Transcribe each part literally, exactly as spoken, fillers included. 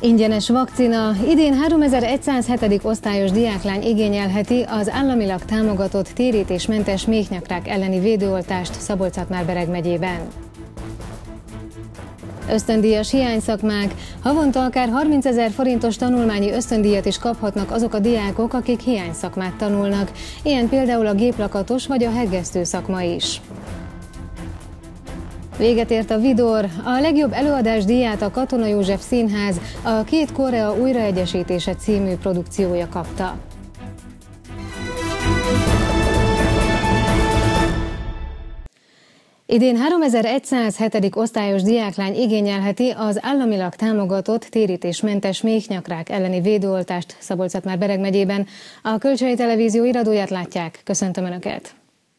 Ingyenes vakcina. Idén háromezer-egyszázhetedik osztályos diáklány igényelheti az államilag támogatott térítésmentes méhnyakrák elleni védőoltást Szabolcs-Szatmár-Bereg megyében. Ösztöndíjas hiányszakmák. Havonta akár harmincezer forintos tanulmányi ösztöndíjat is kaphatnak azok a diákok, akik hiányszakmát tanulnak. Ilyen például a géplakatos vagy a hegesztő szakma is. Véget ért a Vidor. A legjobb előadás díját a Katona József Színház a Két Korea újraegyesítése című produkciója kapta. Idén háromezer-egyszázhetedik osztályos diáklány igényelheti az államilag támogatott térítésmentes méhnyakrák elleni védőoltást Szabolcs-Szatmár-Bereg megyében. A Kölcsei Televízió iradóját látják. Köszöntöm Önöket!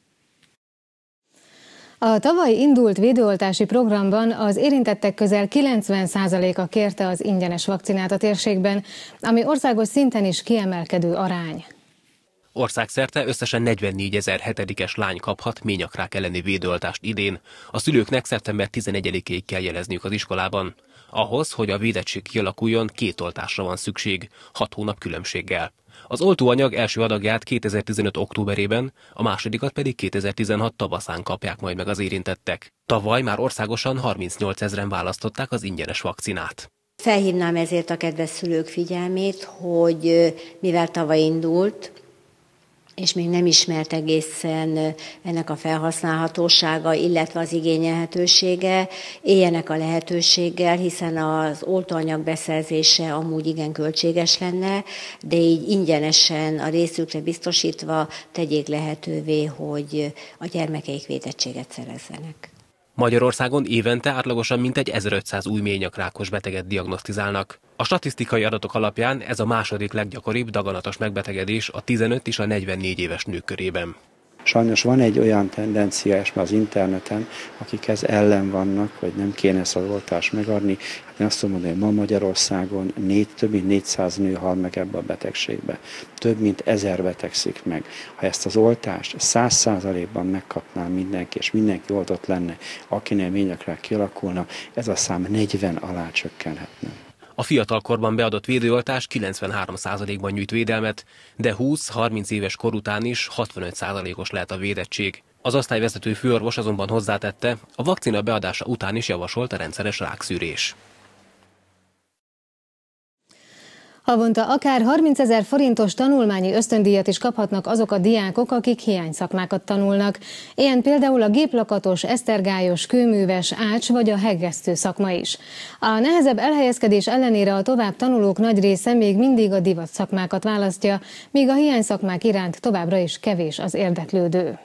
A tavaly indult védőoltási programban az érintettek közel kilencven százaléka kérte az ingyenes vakcinát a térségben, ami országos szinten is kiemelkedő arány. Országszerte összesen negyvennégyezer hetedikes lány kaphat méhnyakrák elleni védőoltást idén. A szülőknek szeptember tizenegyedikéig kell jelezniük az iskolában. Ahhoz, hogy a védettség kialakuljon, két oltásra van szükség, hat hónap különbséggel. Az oltóanyag első adagját kétezer-tizenöt októberében, a másodikat pedig kétezer-tizenhat tavaszán kapják majd meg az érintettek. Tavaly már országosan harmincnyolcezren választották az ingyenes vakcinát. Felhívnám ezért a kedves szülők figyelmét, hogy mivel tavaly indult, és még nem ismert egészen ennek a felhasználhatósága, illetve az igényelhetősége, éljenek a lehetőséggel, hiszen az oltóanyag beszerzése amúgy igen költséges lenne, de így ingyenesen a részükre biztosítva tegyék lehetővé, hogy a gyermekeik védettséget szerezzenek. Magyarországon évente átlagosan mintegy ezerötszáz új méhnyakrákos beteget diagnosztizálnak. A statisztikai adatok alapján ez a második leggyakoribb daganatos megbetegedés a tizenöt és a negyvennégy éves nők körében. Sajnos van egy olyan tendencia és már az interneten, akik ez ellen vannak, hogy nem kéne ezt az oltást megadni. Hát én azt tudom mondani, hogy ma Magyarországon négy, több mint négyszáz nő hal meg ebbe a betegségbe. Több mint ezer betegszik meg. Ha ezt az oltást száz százalékban megkapná mindenki, és mindenki oltott lenne, akinél méhnyakrák kialakulna, ez a szám negyven alá csökkenhetne. A fiatalkorban beadott védőoltás kilencvenhárom százalékban nyújt védelmet, de húsz-harminc éves kor után is hatvanöt százalékos lehet a védettség. Az osztályvezető főorvos azonban hozzátette, a vakcina beadása után is javasolt a rendszeres rákszűrés. Havonta akár harmincezer forintos tanulmányi ösztöndíjat is kaphatnak azok a diákok, akik hiányszakmákat tanulnak. Ilyen például a géplakatos, esztergályos, kőműves, ács vagy a hegesztő szakma is. A nehezebb elhelyezkedés ellenére a tovább tanulók nagy része még mindig a divat szakmákat választja, míg a hiányszakmák iránt továbbra is kevés az érdeklődő.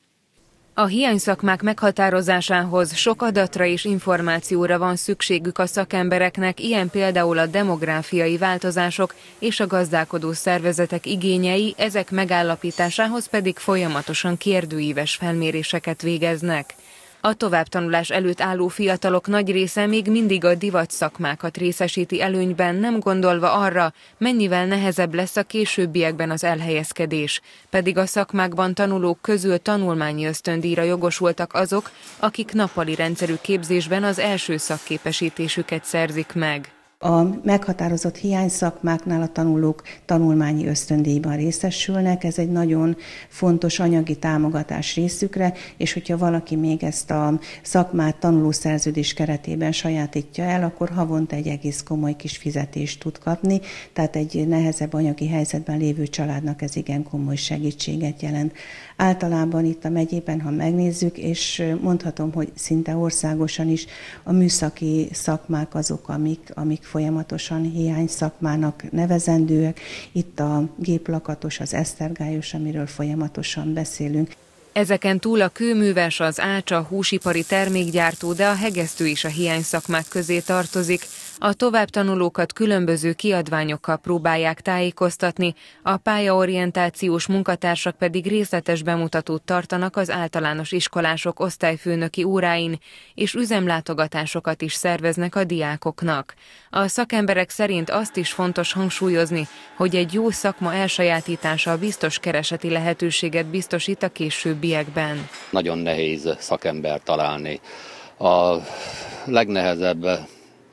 A hiányszakmák meghatározásához sok adatra és információra van szükségük a szakembereknek, ilyen például a demográfiai változások és a gazdálkodó szervezetek igényei, ezek megállapításához pedig folyamatosan kérdőíves felméréseket végeznek. A továbbtanulás előtt álló fiatalok nagy része még mindig a divat szakmákat részesíti előnyben, nem gondolva arra, mennyivel nehezebb lesz a későbbiekben az elhelyezkedés. Pedig a szakmákban tanulók közül tanulmányi ösztöndíjra jogosultak azok, akik nappali rendszerű képzésben az első szakképesítésüket szerzik meg. A meghatározott hiányszakmáknál a tanulók tanulmányi ösztöndíjban részesülnek, ez egy nagyon fontos anyagi támogatás részükre, és hogyha valaki még ezt a szakmát tanulószerződés keretében sajátítja el, akkor havonta egy egész komoly kis fizetést tud kapni, tehát egy nehezebb anyagi helyzetben lévő családnak ez igen komoly segítséget jelent. Általában itt a megyében, ha megnézzük, és mondhatom, hogy szinte országosan is a műszaki szakmák azok, amik, amik folyamatosan hiány szakmának nevezendőek. Itt a géplakatos, az esztergályos, amiről folyamatosan beszélünk. Ezeken túl a kőműves, az ács, a húsipari termékgyártó, de a hegesztő is a hiányszakmák közé tartozik. A továbbtanulókat különböző kiadványokkal próbálják tájékoztatni, a pályaorientációs munkatársak pedig részletes bemutatót tartanak az általános iskolások osztályfőnöki óráin, és üzemlátogatásokat is szerveznek a diákoknak. A szakemberek szerint azt is fontos hangsúlyozni, hogy egy jó szakma elsajátítása biztos kereseti lehetőséget biztosít a későbbiekben. Nagyon nehéz szakember találni. A legnehezebb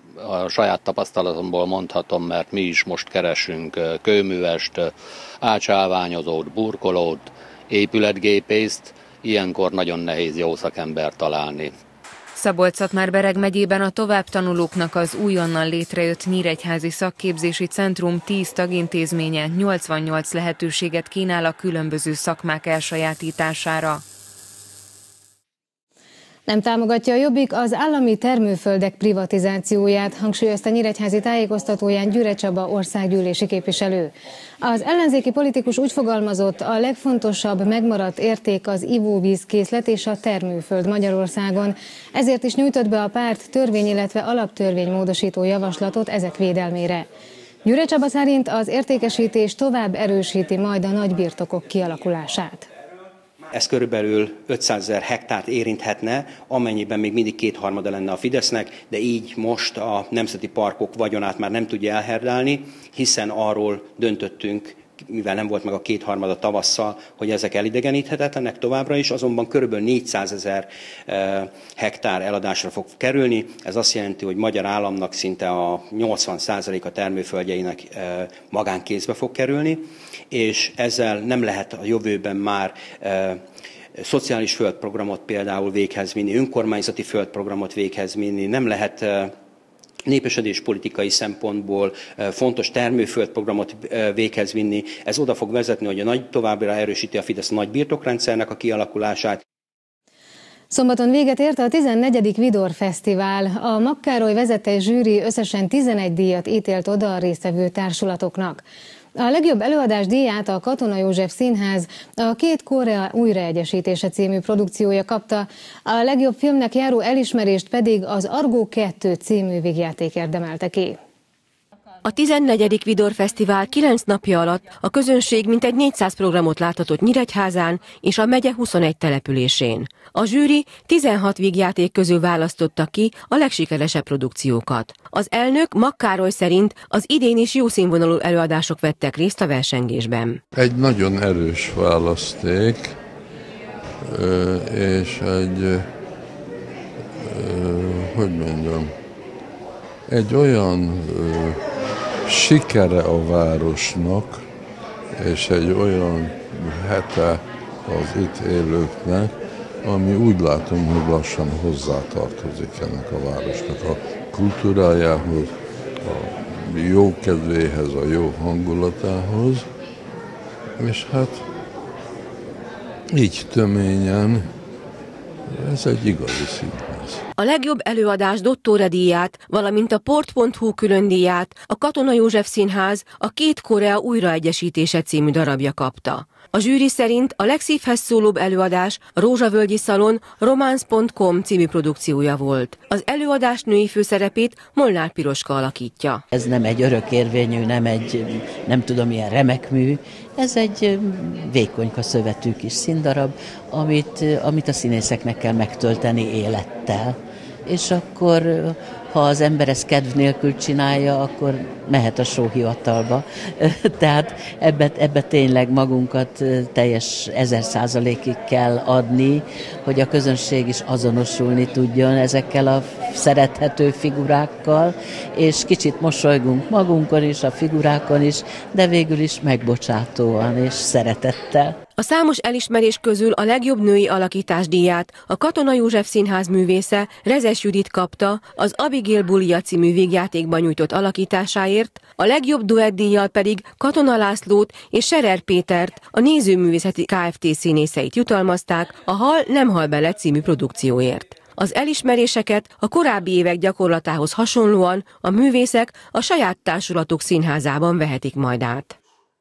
a saját tapasztalatomból mondhatom, mert mi is most keresünk kőművest, ácsálványozót, burkolót, épületgépészt, ilyenkor nagyon nehéz jó szakembert találni. Szabolcs-Szatmár-Bereg megyében a továbbtanulóknak az újonnan létrejött Nyíregyházi Szakképzési Centrum tíz tagintézménye nyolcvannyolc lehetőséget kínál a különböző szakmák elsajátítására. Nem támogatja a Jobbik az állami termőföldek privatizációját, hangsúlyozta nyíregyházi tájékoztatóján Gyüre Csaba országgyűlési képviselő. Az ellenzéki politikus úgy fogalmazott, a legfontosabb megmaradt érték az ivóvízkészlet és a termőföld Magyarországon. Ezért is nyújtott be a párt törvény, illetve alaptörvénymódosító javaslatot ezek védelmére. Gyüre Csaba szerint az értékesítés tovább erősíti majd a nagybirtokok kialakulását. Ez körülbelül ötszázezer hektárt érinthetne, amennyiben még mindig kétharmada lenne a Fidesznek, de így most a nemzeti parkok vagyonát már nem tudja elherdálni, hiszen arról döntöttünk, mivel nem volt meg a kétharmada tavasszal, hogy ezek elidegeníthetetlenek továbbra is, azonban körülbelül négyszázezer hektár eladásra fog kerülni. Ez azt jelenti, hogy magyar államnak szinte a nyolcvan százalék a termőföldjeinek magánkézbe fog kerülni, és ezzel nem lehet a jövőben már szociális földprogramot például véghez vinni, önkormányzati földprogramot véghez vinni, nem lehet népesedés politikai szempontból fontos termőföldprogramot véghez vinni. Ez oda fog vezetni, hogy a nagy továbbra erősíti a Fidesz nagy birtokrendszernek a kialakulását. Szombaton véget ért a tizennegyedik Vidor Fesztivál. A Makkároly vezette zsűri összesen tizenegy díjat ítélt oda a résztvevő társulatoknak. A legjobb előadás díját a Katona József Színház a Két Korea újraegyesítése című produkciója kapta, a legjobb filmnek járó elismerést pedig az Argó kettő című vígjáték érdemelte ki. A tizennegyedik Vidor Fesztivál kilenc napja alatt a közönség mintegy négyszáz programot láthatott Nyíregyházán és a megye huszonegy településén. A zsűri tizenhat vígjáték közül választotta ki a legsikeresebb produkciókat. Az elnök Makkároly szerint az idén is jó színvonalú előadások vettek részt a versengésben. Egy nagyon erős választék, és egy, hogy mondjam, egy olyan sikere a városnak, és egy olyan hete az itt élőknek, ami úgy látom, hogy lassan hozzátartozik ennek a városnak a kultúrájához, a jó kedvéhez, a jó hangulatához, és hát így töményen ez egy igazi színház. A legjobb előadás Dottóra díját, valamint a port pont hu külön díját a Katona József Színház a Két Korea újraegyesítése című darabja kapta. A zsűri szerint a legszívhez szólóbb előadás a Rózsavölgyi Szalon romance pont com című produkciója volt. Az előadás női főszerepét Molnár Piroska alakítja. Ez nem egy örökérvényű, nem egy, nem tudom, milyen remek mű. Ez egy vékonyka szövetű kis színdarab, amit, amit a színészeknek kell megtölteni élettel. És akkor, ha az ember ezt kedv nélkül csinálja, akkor mehet a sóhivatalba. Tehát ebbe, ebbe tényleg magunkat teljes ezer százalékig kell adni, hogy a közönség is azonosulni tudjon ezekkel a szerethető figurákkal, és kicsit mosolygunk magunkon is, a figurákon is, de végül is megbocsátóan és szeretettel. A számos elismerés közül a legjobb női alakítás díját a Katona József Színház művésze Rezes Judit kapta az Abigail Bulia című vígjátékban nyújtott alakításáért, a legjobb duettdíjjal pedig Katona Lászlót és Serer Pétert, a Nézőművészeti Kft. Színészeit jutalmazták a Hal nem hal bele című produkcióért. Az elismeréseket a korábbi évek gyakorlatához hasonlóan a művészek a saját társulatok színházában vehetik majd át.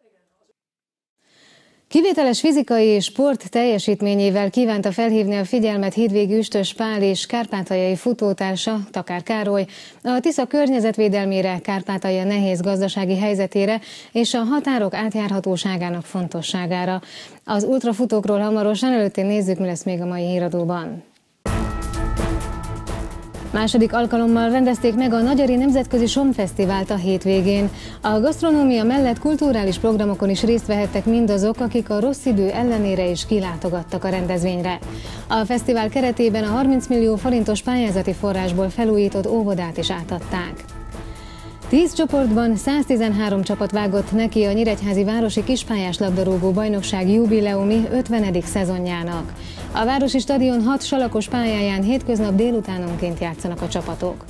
Kivételes fizikai és sport teljesítményével kívánta felhívni a figyelmet Hídvégi Üstös Pál és kárpátaljai futótársa, Takár Károly, a Tisza környezetvédelmére, Kárpátalja nehéz gazdasági helyzetére és a határok átjárhatóságának fontosságára. Az ultrafutókról hamarosan, előtte nézzük, mi lesz még a mai híradóban. Második alkalommal rendezték meg a Nagyari Nemzetközi Somfesztivált a hétvégén. A gasztronómia mellett kulturális programokon is részt vehettek mindazok, akik a rossz idő ellenére is kilátogattak a rendezvényre. A fesztivál keretében a harminc millió forintos pályázati forrásból felújított óvodát is átadták. Tíz csoportban száztizenhárom csapat vágott neki a Nyíregyházi Városi Kispályás labdarúgó bajnokság jubileumi ötvenedik szezonjának. A Városi Stadion hat salakos pályáján hétköznap délutánonként játszanak a csapatok.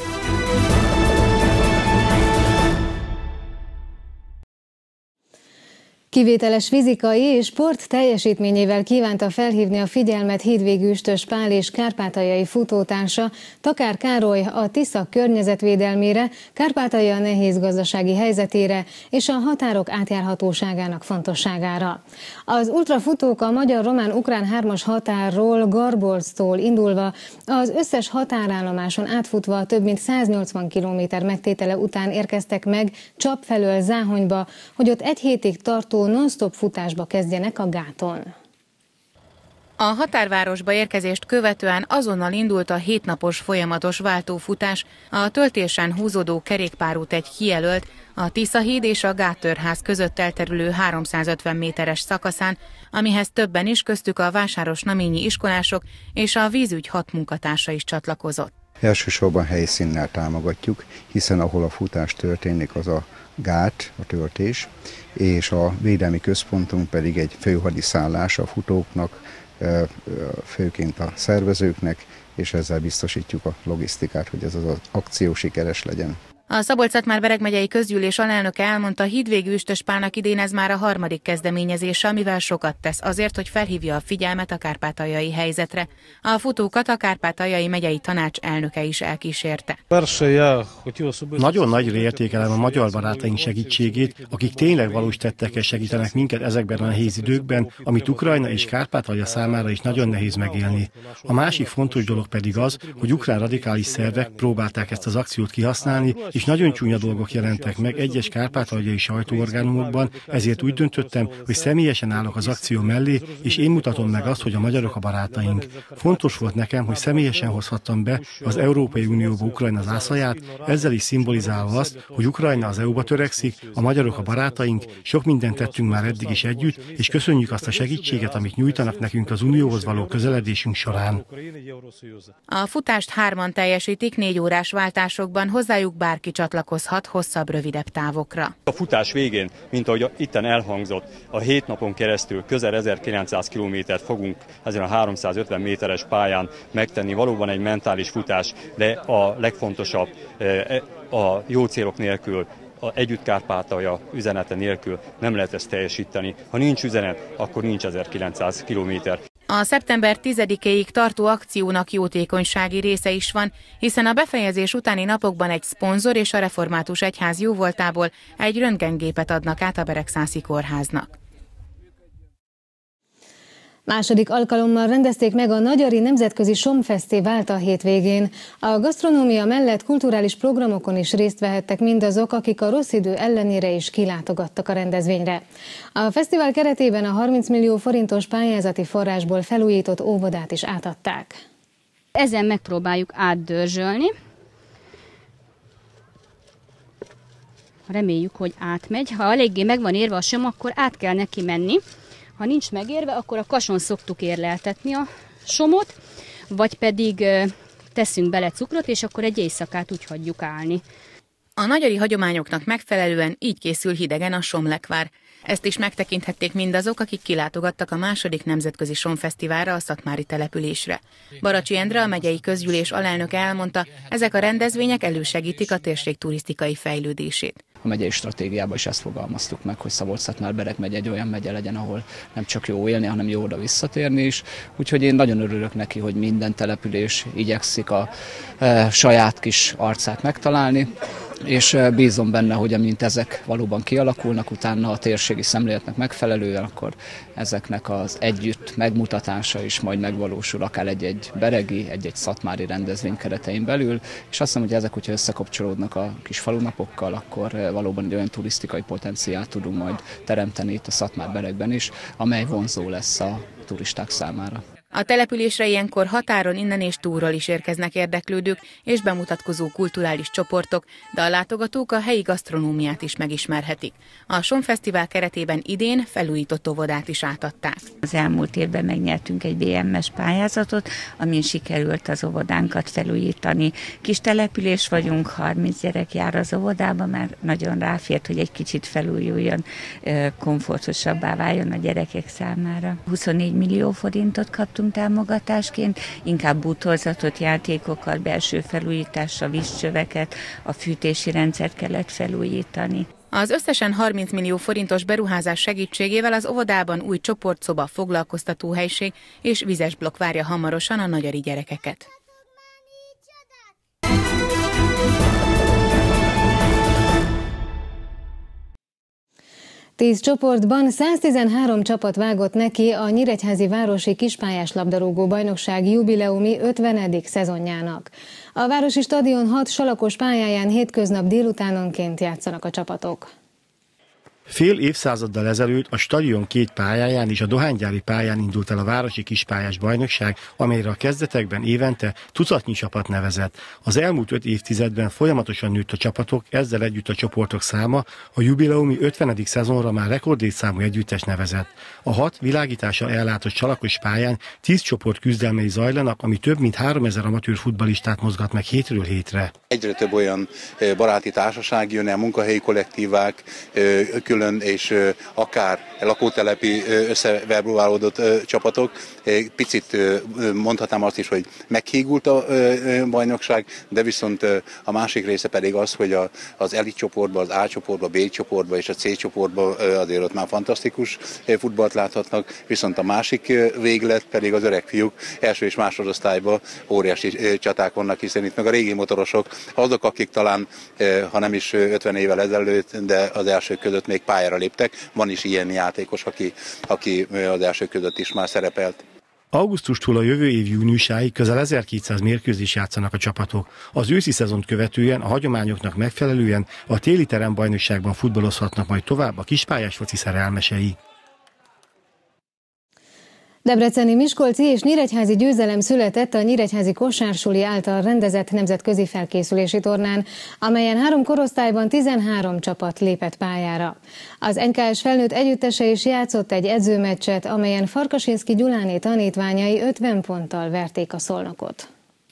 Kivételes fizikai és sport teljesítményével kívánta felhívni a figyelmet Hídvégű Üstös Pál és kárpátaljai futótársa, Takár Károly a Tisza környezetvédelmére, Kárpátalja nehéz gazdasági helyzetére és a határok átjárhatóságának fontosságára. Az ultrafutók a magyar-román-ukrán hármas határról, Garbolctól indulva, az összes határállomáson átfutva több mint száznyolcvan kilométer megtétele után érkeztek meg Csap felől Záhonyba, hogy ott egy hétig tartó non-stop futásba kezdjenek a gáton. A határvárosba érkezést követően azonnal indult a hétnapos folyamatos váltófutás, a töltésen húzódó kerékpárút egy kijelölt, a Tiszahíd és a Gáttörház között elterülő háromszázötven méteres szakaszán, amihez többen is, köztük a Vásáros-Naményi iskolások és a vízügy hat munkatársa is csatlakozott. Elsősorban helyszínnel támogatjuk, hiszen ahol a futás történik, az a gát, a töltés, és a védelmi központunk pedig egy főhadiszállás a futóknak, főként a szervezőknek, és ezzel biztosítjuk a logisztikát, hogy ez az akció sikeres legyen. A Szabolcs-Szatmár-Bereg megyei közgyűlés alelnöke elmondta, Hídvégű Üstös Pálnak idén ez már a harmadik kezdeményezése, amivel sokat tesz azért, hogy felhívja a figyelmet a kárpátaljai helyzetre. A futókat a Kárpátaljai megyei tanács elnöke is elkísérte. Nagyon nagyra értékelem a magyar barátaink segítségét, akik tényleg valós tettekkel segítenek minket ezekben a nehéz időkben, amit Ukrajna és Kárpátalja számára is nagyon nehéz megélni. A másik fontos dolog pedig az, hogy ukrán radikális szervek próbálták ezt az akciót kihasználni, és nagyon csúnya dolgok jelentek meg egyes kárpátaljai sajtóorgánumokban, ezért úgy döntöttem, hogy személyesen állok az akció mellé, és én mutatom meg azt, hogy a magyarok a barátaink. Fontos volt nekem, hogy személyesen hozhattam be az Európai Unióba Ukrajna zászlaját, ezzel is szimbolizálva azt, hogy Ukrajna az é u-ba törekszik, a magyarok a barátaink, sok mindent tettünk már eddig is együtt, és köszönjük azt a segítséget, amit nyújtanak nekünk az Unióhoz való közeledésünk során. A futást hárman teljesítik négy órás váltásokban, hozzájuk bárki csatlakozhat hosszabb, rövidebb távokra. A futás végén, mint ahogy itten elhangzott, a hét napon keresztül közel ezerkilencszáz kilométert fogunk ezen a háromszázötven méteres pályán megtenni. Valóban egy mentális futás, de a legfontosabb, a jó célok nélkül, a Együtt Kárpátalja üzenete nélkül nem lehet ezt teljesíteni. Ha nincs üzenet, akkor nincs ezerkilencszáz kilométer. A szeptember tizedikéig tartó akciónak jótékonysági része is van, hiszen a befejezés utáni napokban egy szponzor és a Református Egyház jóvoltából egy röntgengépet adnak át a Beregszászi kórháznak. Második alkalommal rendezték meg a Nagyari Nemzetközi Somfesztivált a hétvégén. A gasztronómia mellett kulturális programokon is részt vehettek mindazok, akik a rossz idő ellenére is kilátogattak a rendezvényre. A fesztivál keretében a harminc millió forintos pályázati forrásból felújított óvodát is átadták. Ezen megpróbáljuk átdörzsölni. Reméljük, hogy átmegy. Ha eléggé meg van érve a som, akkor át kell neki menni. Ha nincs megérve, akkor a kason szoktuk érleltetni a somot, vagy pedig teszünk bele cukrot, és akkor egy éjszakát úgy hagyjuk állni. A nagyari hagyományoknak megfelelően így készül hidegen a somlekvár. Ezt is megtekinthették mindazok, akik kilátogattak a második nemzetközi somfesztiválra a szatmári településre. Baracsi Endre, a megyei közgyűlés alelnöke elmondta, ezek a rendezvények elősegítik a térség turisztikai fejlődését. A megyei stratégiában is ezt fogalmaztuk meg, hogy Szabolcs-Szatmár-Bereg megye egy olyan megye legyen, ahol nem csak jó élni, hanem jó oda visszatérni is. Úgyhogy én nagyon örülök neki, hogy minden település igyekszik a e, saját kis arcát megtalálni, és bízom benne, hogy amint ezek valóban kialakulnak, utána a térségi szemléletnek megfelelően, akkor ezeknek az együtt megmutatása is majd megvalósul, akár egy-egy beregi, egy-egy szatmári rendezvény keretein belül, és azt hiszem, hogy ezek, hogyha összekapcsolódnak a kis falunapokkal, akkor valóban egy olyan turisztikai potenciált tudunk majd teremteni itt a Szatmár-Beregben is, amely vonzó lesz a turisták számára. A településre ilyenkor határon innen és túlról is érkeznek érdeklődők és bemutatkozó kulturális csoportok, de a látogatók a helyi gasztronómiát is megismerhetik. A Son Fesztivál keretében idén felújított óvodát is átadták. Az elmúlt évben megnyertünk egy bé em es pályázatot, amin sikerült az óvodánkat felújítani. Kis település vagyunk, harminc gyerek jár az óvodába, már nagyon ráfért, hogy egy kicsit felújuljon, komfortosabbá váljon a gyerekek számára. huszonnégy millió forintot kaptunk támogatásként, inkább bútorzatot, játékokat, belső felújításra, vízcsöveket, a fűtési rendszert kellett felújítani. Az összesen harminc millió forintos beruházás segítségével az óvodában új csoportszoba, foglalkoztatóhelység és vizes blokk várja hamarosan a nagyari gyerekeket. Tíz csoportban száztizenhárom csapat vágott neki a Nyíregyházi Városi Kispályás Labdarúgó Bajnokság jubileumi ötvenedik szezonjának. A Városi Stadion hat salakos pályáján hétköznap délutánonként játszanak a csapatok. Fél évszázaddal ezelőtt a stadion két pályáján és a dohánygyári pályán indult el a Városi Kispályás Bajnokság, amelyre a kezdetekben évente tucatnyi csapat nevezett. Az elmúlt öt évtizedben folyamatosan nőtt a csapatok, ezzel együtt a csoportok száma, a jubileumi ötvenedik szezonra már rekordlétszámú együttes nevezett. A hat világítással ellátott salakos pályán tíz csoport küzdelmei zajlanak, ami több mint háromezer amatőr futballistát mozgat meg hétről hétre. Egyre több olyan baráti társaság jön el, munkahelyi kollektívák, külön és akár lakótelepi összeverbuválódott csapatok. Picit mondhatnám azt is, hogy meghígult a bajnokság, de viszont a másik része pedig az, hogy az elit csoportban, az A csoportban, B csoportban és a C csoportban azért ott már fantasztikus futballt láthatnak, viszont a másik véglet pedig az öreg fiúk első és másodosztályban óriási csaták vannak, hiszen itt meg a régi motorosok, azok, akik talán, ha nem is ötven évvel ezelőtt, de az elsők között még pályára léptek. Van is ilyen játékos, aki, aki az elsők között is már szerepelt. Augusztustól a jövő év júniusáig közel ezerkétszáz mérkőzést játszanak a csapatok. Az őszi szezont követően a hagyományoknak megfelelően a téli terembajnokságban futballozhatnak majd tovább a kispályás foci szerelmesei. Debreceni, miskolci és nyíregyházi győzelem született a Nyíregyházi Kosársuli által rendezett nemzetközi felkészülési tornán, amelyen három korosztályban tizenhárom csapat lépett pályára. Az en ká es felnőtt együttese is játszott egy edzőmeccset, amelyen Farkasinszky Gyuláné tanítványai ötven ponttal verték a Szolnokot.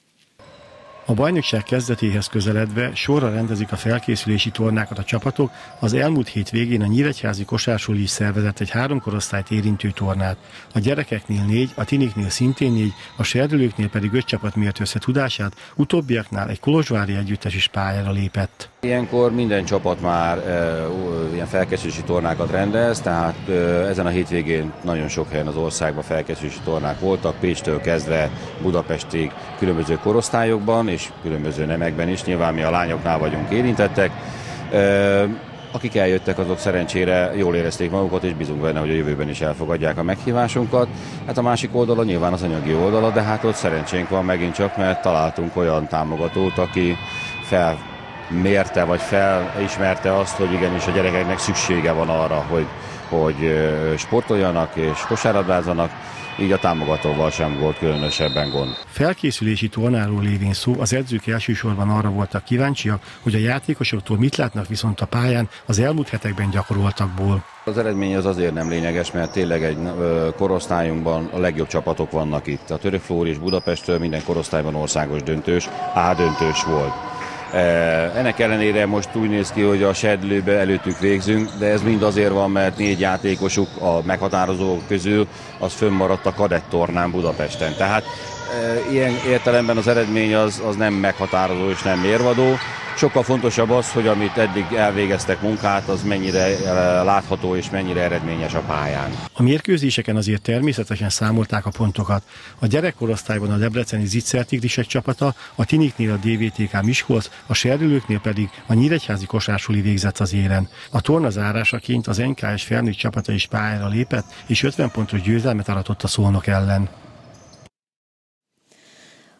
A bajnokság kezdetéhez közeledve sorra rendezik a felkészülési tornákat a csapatok, az elmúlt hét végén a Nyíregyházi Kosársuli is szervezett egy három korosztályt érintő tornát. A gyerekeknél négy, a tiniknél szintén négy, a serdülőknél pedig öt csapat mért össze tudását, utóbbiaknál egy kolozsvári együttes is pályára lépett. Ilyenkor minden csapat már e, ilyen felkészülési tornákat rendez, tehát e, ezen a hétvégén nagyon sok helyen az országban felkészülési tornák voltak, Pécstől kezdve Budapestig különböző korosztályokban és különböző nemekben is, nyilván mi a lányoknál vagyunk érintettek. E, akik eljöttek, azok szerencsére jól érezték magukat, és bízunk benne, hogy a jövőben is elfogadják a meghívásunkat. Hát a másik oldala nyilván az anyagi oldala, de hát ott szerencsénk van megint csak, mert találtunk olyan támogatót, aki fel mérte vagy felismerte azt, hogy igenis a gyerekeknek szüksége van arra, hogy, hogy sportoljanak és kosárlabdázzanak, így a támogatóval sem volt különösebben gond. Felkészülési tornáról lévén szó, az edzők elsősorban arra voltak kíváncsiak, hogy a játékosoktól mit látnak viszont a pályán az elmúlt hetekben gyakoroltakból. Az eredmény az azért nem lényeges, mert tényleg egy korosztályunkban a legjobb csapatok vannak itt. A Törökflór és Budapesttől minden korosztályban országos döntős, A döntős volt. Ennek ellenére most úgy néz ki, hogy a serdülőbe előttük végzünk, de ez mind azért van, mert négy játékosuk a meghatározók közül az fönnmaradt a kadett tornán Budapesten. Tehát e, ilyen értelemben az eredmény az, az nem meghatározó és nem mérvadó. Sokkal fontosabb az, hogy amit eddig elvégeztek munkát, az mennyire látható és mennyire eredményes a pályán. A mérkőzéseken azért természetesen számolták a pontokat. A gyerekkorosztályban a debreceni Zicser Tigrisek csapata, a tiniknél a dé vé té ká Miskolc, a serdülőknél pedig a Nyíregyházi Kosársuli végzett az élen. A torna zárásaként az en ká es felnőtt csapata is pályára lépett, és ötven pontos győzelmet aratott a Szolnok ellen.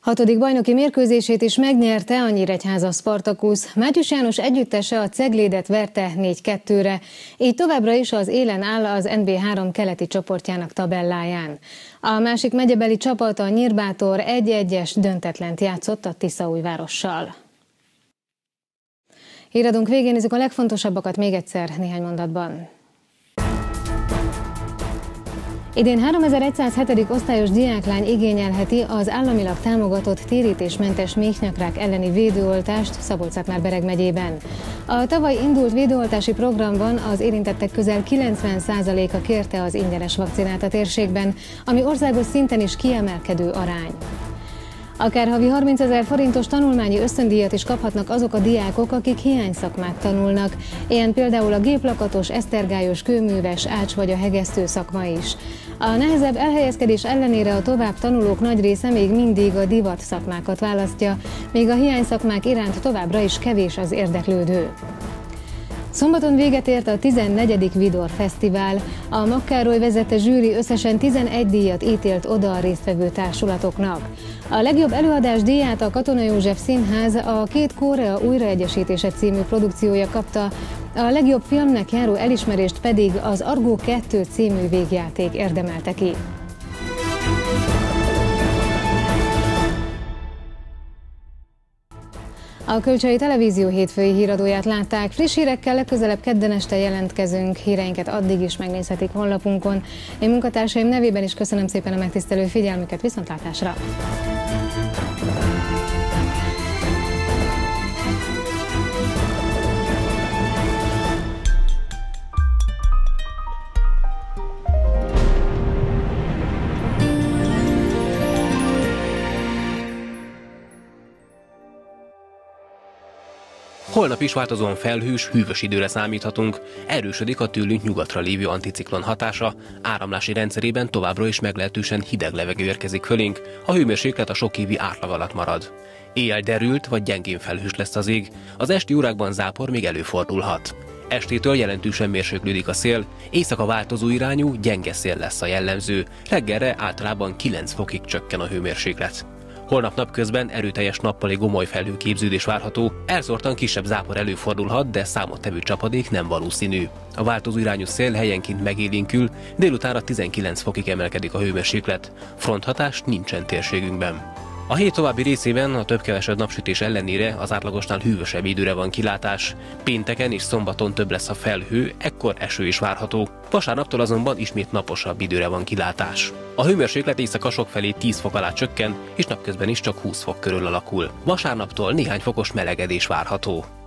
Hatodik bajnoki mérkőzését is megnyerte a Nyíregyháza Spartakusz. Mátyus János együttese a Ceglédet verte négy kettőre, így továbbra is az élen áll az en bé három keleti csoportjának tabelláján. A másik megyebeli csapat, a Nyírbátor egy egyes döntetlent játszott a Tiszaújvárossal. Híradónk végén nézzük a legfontosabbakat még egyszer néhány mondatban. Idén háromezer-száz-hetedik osztályos diáklány igényelheti az államilag támogatott térítésmentes méhnyakrák elleni védőoltást Szabolcs-Szatmár-Bereg megyében. A tavaly indult védőoltási programban az érintettek közel kilencven százaléka kérte az ingyenes vakcinát a térségben, ami országos szinten is kiemelkedő arány. Akár havi harmincezer forintos tanulmányi ösztöndíjat is kaphatnak azok a diákok, akik hiányszakmát tanulnak. Ilyen például a géplakatos, esztergályos, kőműves, ács vagy a hegesztő szakma is. A nehezebb elhelyezkedés ellenére a tovább tanulók nagy része még mindig a divat szakmákat választja, míg a hiányszakmák iránt továbbra is kevés az érdeklődő. Szombaton véget ért a tizennegyedik Vidor Fesztivál. A Makkároly vezette zsűri összesen tizenegy díjat ítélt oda a résztvevő társulatoknak. A legjobb előadás díját a Katona József Színház a Két Korea újraegyesítése című produkciója kapta, a legjobb filmnek járó elismerést pedig az Argó kettő című végjáték érdemelte ki. A Kölcsei Televízió hétfői híradóját látták. Friss hírekkel legközelebb kedden este jelentkezünk. Híreinket addig is megnézhetik honlapunkon. Én munkatársaim nevében is köszönöm szépen a megtisztelő figyelmüket, viszontlátásra! Holnap is változóan felhős, hűvös időre számíthatunk, erősödik a tőlünk nyugatra lévő anticiklon hatása, áramlási rendszerében továbbra is meglehetősen hideg levegő érkezik fölénk, a hőmérséklet a sok évi átlag alatt marad. Éjjel derült vagy gyengén felhős lesz az ég, az esti órákban zápor még előfordulhat. Estétől jelentősen mérséklődik a szél, éjszaka változó irányú, gyenge szél lesz a jellemző, reggelre általában kilenc fokig csökken a hőmérséklet. Holnap napközben erőteljes nappali gomoly felhőképződés várható, elszórtan kisebb zápor előfordulhat, de számottevő csapadék nem valószínű. A változó irányú szél helyenként megélénkül, délutánra tizenkilenc fokig emelkedik a hőmérséklet, fronthatás nincsen térségünkben. A hét további részében a több-kevesebb napsütés ellenére az átlagosnál hűvösebb időre van kilátás. Pénteken és szombaton több lesz a felhő, ekkor eső is várható. Vasárnaptól azonban ismét naposabb időre van kilátás. A hőmérséklet éjszaka sokfelé tíz fok alá csökken, és napközben is csak húsz fok körül alakul. Vasárnaptól néhány fokos melegedés várható.